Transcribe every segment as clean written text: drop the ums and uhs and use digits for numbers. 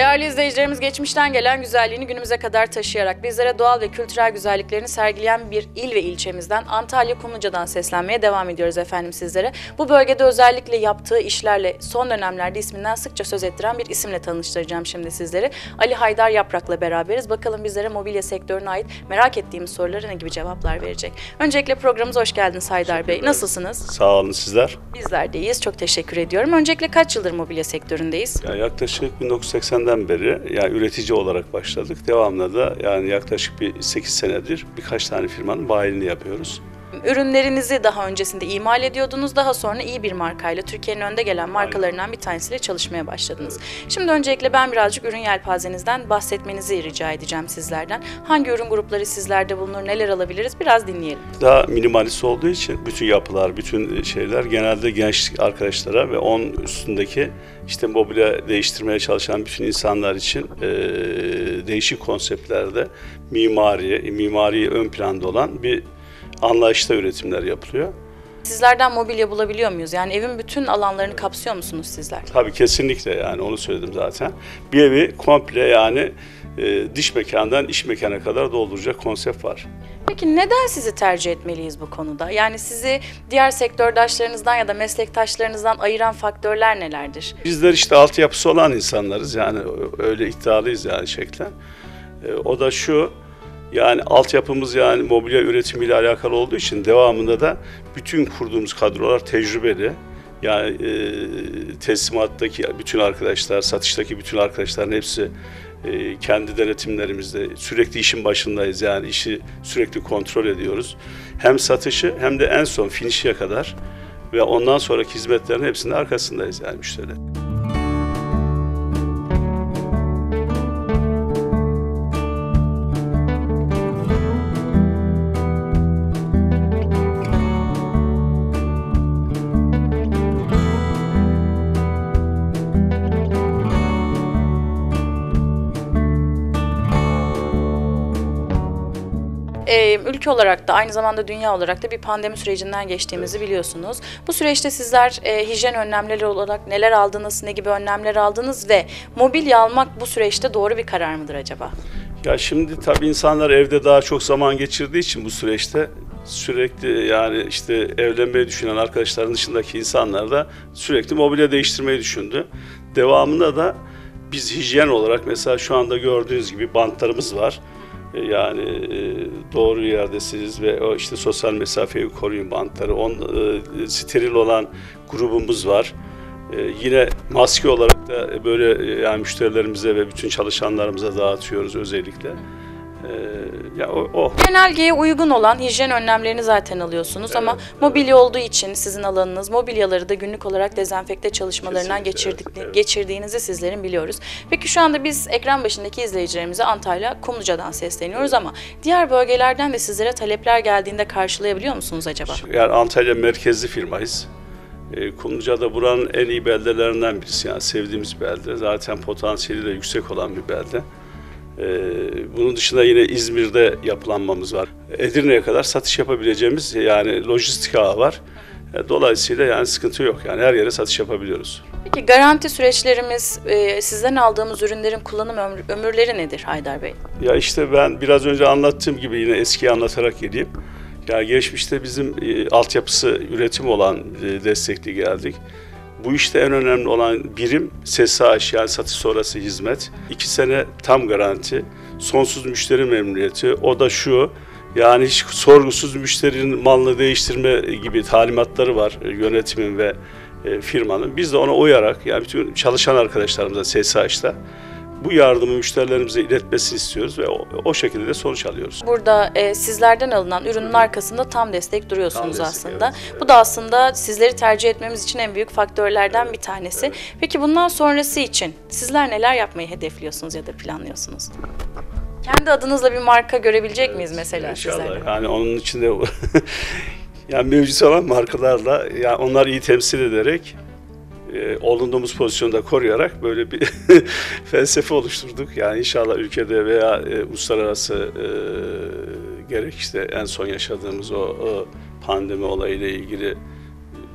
Değerli izleyicilerimiz, geçmişten gelen güzelliğini günümüze kadar taşıyarak bizlere doğal ve kültürel güzelliklerini sergileyen bir il ve ilçemizden, Antalya Kumluca'dan seslenmeye devam ediyoruz efendim sizlere. Bu bölgede özellikle yaptığı işlerle son dönemlerde isminden sıkça söz ettiren bir isimle tanıştıracağım şimdi sizleri. Ali Haydar Yaprak'la beraberiz. Bakalım bizlere mobilya sektörüne ait merak ettiğimiz sorulara ne gibi cevaplar verecek. Öncelikle programımıza hoş geldiniz Haydar Bey. Nasılsınız? Sağ olun, sizler. Bizler de iyiyiz. Çok teşekkür ediyorum. Öncelikle kaç yıldır mobilya sektöründeyiz? Yaklaşık 1980'den beri üretici olarak başladık. Devamlı da yaklaşık bir 8 senedir birkaç tane firmanın bayiliğini yapıyoruz. Ürünlerinizi daha öncesinde imal ediyordunuz. Daha sonra iyi bir markayla, Türkiye'nin önde gelen markalarından bir tanesiyle çalışmaya başladınız. Şimdi öncelikle ben birazcık ürün yelpazenizden bahsetmenizi rica edeceğim sizlerden. Hangi ürün grupları sizlerde bulunur, neler alabiliriz biraz dinleyelim. Daha minimalist olduğu için bütün yapılar, bütün şeyler genelde genç arkadaşlara ve onun üstündeki mobilya değiştirmeye çalışan bütün insanlar için değişik konseptlerde mimari ön planda olan bir anlayışta üretimler yapılıyor. Sizlerden mobilya bulabiliyor muyuz? Yani evin bütün alanlarını kapsıyor musunuz sizler? Tabii kesinlikle, onu söyledim zaten. Bir evi komple dış mekandan iç mekana kadar dolduracak konsept var. Peki neden sizi tercih etmeliyiz bu konuda? Yani sizi diğer sektördaşlarınızdan ya da meslektaşlarınızdan ayıran faktörler nelerdir? Bizler altyapısı olan insanlarız, öyle iddialıyız şeklen. O da şu, altyapımız mobilya üretimiyle alakalı olduğu için devamında da bütün kurduğumuz kadrolar tecrübeli. Teslimattaki bütün arkadaşlar, satıştaki bütün arkadaşların hepsi kendi denetimlerimizde sürekli işin başındayız. İşi sürekli kontrol ediyoruz. Hem satışı hem de en son finish'e kadar ve ondan sonraki hizmetlerin hepsinin arkasındayız müşterilerin. Ülke olarak da aynı zamanda dünya olarak da bir pandemi sürecinden geçtiğimizi biliyorsunuz. Bu süreçte sizler hijyen önlemleri olarak neler aldınız, ne gibi önlemler aldınız ve mobilya almak bu süreçte doğru bir karar mıdır acaba? Şimdi tabii insanlar evde daha çok zaman geçirdiği için bu süreçte sürekli evlenmeyi düşünen arkadaşların dışındaki insanlar da sürekli mobilya değiştirmeyi düşündü. Devamında da biz hijyen olarak mesela şu anda gördüğünüz gibi bantlarımız var. Doğru yerdesiniz ve o sosyal mesafeyi koruyun bantları. Steril olan grubumuz var. Yine maske olarak da böyle müşterilerimize ve bütün çalışanlarımıza dağıtıyoruz özellikle. Genelgeye uygun olan hijyen önlemlerini zaten alıyorsunuz, evet, ama mobilya olduğu için sizin alanınız, mobilyaları da günlük olarak dezenfekte çalışmalarından geçirdiğinizi sizlerin biliyoruz. Peki şu anda biz ekran başındaki izleyicilerimize Antalya Kumluca'dan sesleniyoruz ama diğer bölgelerden de sizlere talepler geldiğinde karşılayabiliyor musunuz acaba? Antalya merkezli firmayız. Kumluca'da buranın en iyi beldelerinden birisi, sevdiğimiz belde. Zaten potansiyeli de yüksek olan bir belde. Bunun dışında yine İzmir'de yapılanmamız var. Edirne'ye kadar satış yapabileceğimiz lojistik ağı var. Dolayısıyla sıkıntı yok. Her yere satış yapabiliyoruz. Peki garanti süreçlerimiz, sizden aldığımız ürünlerin kullanım ömürleri nedir Haydar Bey? Ben biraz önce anlattığım gibi yine eskiyi anlatarak geleyim. Geçmişte bizim altyapısı üretim olan destekli geldik. Bu işte en önemli olan birim SSH satış sonrası hizmet. 2 sene tam garanti, sonsuz müşteri memnuniyeti. O da şu, hiç sorgusuz müşterinin malını değiştirme gibi talimatları var yönetimin ve firmanın. Biz de ona uyarak bütün çalışan arkadaşlarımıza SSH'da bu yardımı müşterilerimize iletmesini istiyoruz ve o şekilde de sonuç alıyoruz. Burada sizlerden alınan ürünün arkasında tam destek duruyorsunuz tam destek, aslında. Evet. Bu da aslında sizleri tercih etmemiz için en büyük faktörlerden bir tanesi. Evet. Peki bundan sonrası için sizler neler yapmayı hedefliyorsunuz ya da planlıyorsunuz? Kendi adınızla bir marka görebilecek miyiz mesela İnşallah. sizlerle? Onun için de mevcut olan markalarla onlar iyi temsil ederek olunduğumuz pozisyonda koruyarak böyle bir felsefe oluşturduk. İnşallah ülkede veya uluslararası gerek en son yaşadığımız o pandemi olayıyla ilgili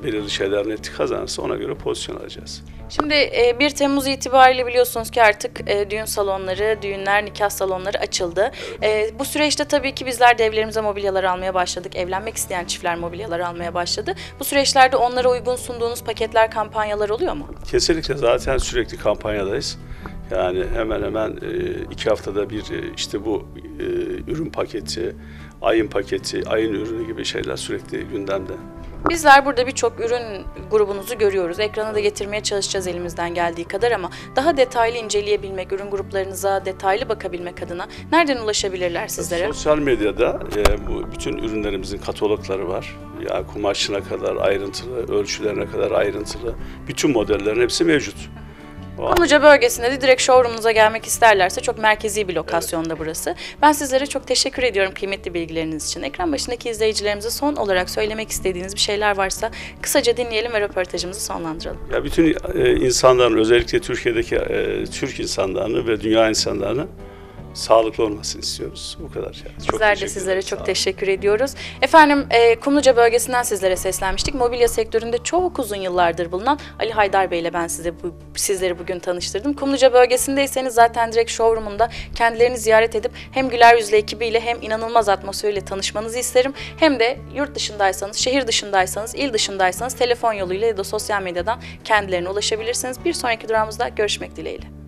belirli şeyler netlik kazanırsa ona göre pozisyon alacağız. Şimdi 1 Temmuz itibariyle biliyorsunuz ki artık düğün salonları, düğünler, nikah salonları açıldı. Bu süreçte tabii ki bizler de evlerimize mobilyalar almaya başladık. Evlenmek isteyen çiftler mobilyalar almaya başladı. Bu süreçlerde onlara uygun sunduğunuz paketler, kampanyalar oluyor mu? Kesinlikle zaten sürekli kampanyadayız. Yani hemen hemen 2 haftada bir işte bu ürün paketi, ayın paketi, ayın ürünü gibi şeyler sürekli gündemde. Bizler burada birçok ürün grubunuzu görüyoruz. Ekrana da getirmeye çalışacağız elimizden geldiği kadar ama daha detaylı inceleyebilmek, ürün gruplarınıza detaylı bakabilmek adına nereden ulaşabilirler sizlere? Sosyal medyada bu bütün ürünlerimizin katalogları var. Ya kumaşına kadar ayrıntılı, ölçülerine kadar ayrıntılı, bütün modellerin hepsi mevcut. Kumluca bölgesinde de direkt showroom'unuza gelmek isterlerse çok merkezi bir lokasyonda burası. Ben sizlere çok teşekkür ediyorum kıymetli bilgileriniz için. Ekran başındaki izleyicilerimize son olarak söylemek istediğiniz bir şeyler varsa kısaca dinleyelim ve röportajımızı sonlandıralım. Ya bütün insanların, özellikle Türkiye'deki Türk insanlarını ve dünya insanlarını sağlıklı olmasını istiyoruz. Bu kadar. Yani. Bizler de sizlere çok teşekkür ediyoruz. Efendim Kumluca bölgesinden sizlere seslenmiştik. Mobilya sektöründe çok uzun yıllardır bulunan Ali Haydar Bey ile ben sizleri bugün tanıştırdım. Kumluca bölgesindeyseniz zaten direkt showroom'unda kendilerini ziyaret edip hem güler yüzlü ekibiyle hem inanılmaz atmosferiyle tanışmanızı isterim. Hem de yurt dışındaysanız, şehir dışındaysanız, il dışındaysanız telefon yoluyla ya da sosyal medyadan kendilerine ulaşabilirsiniz. Bir sonraki durağımızda görüşmek dileğiyle.